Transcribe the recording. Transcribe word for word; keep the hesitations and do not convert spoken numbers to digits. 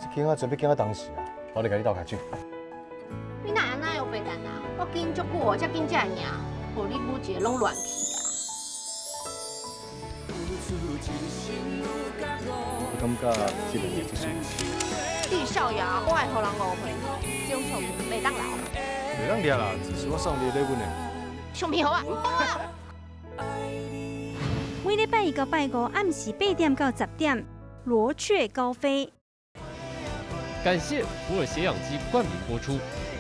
这间啊准备见到当时啊，我得甲你斗下手。 你哪安那有白干啊？我紧足久，才紧才赢，无你母一个拢乱去啊！ 我感觉这个也不是。 李少爷，我会互人误会，这种错误袂当留。 袂当抓啦，只是我送你的礼物呢。 上面好啊！ 每礼拜一到拜五暗时八点到十点，罗雀高飞。 感谢普洱血氧机冠名播出。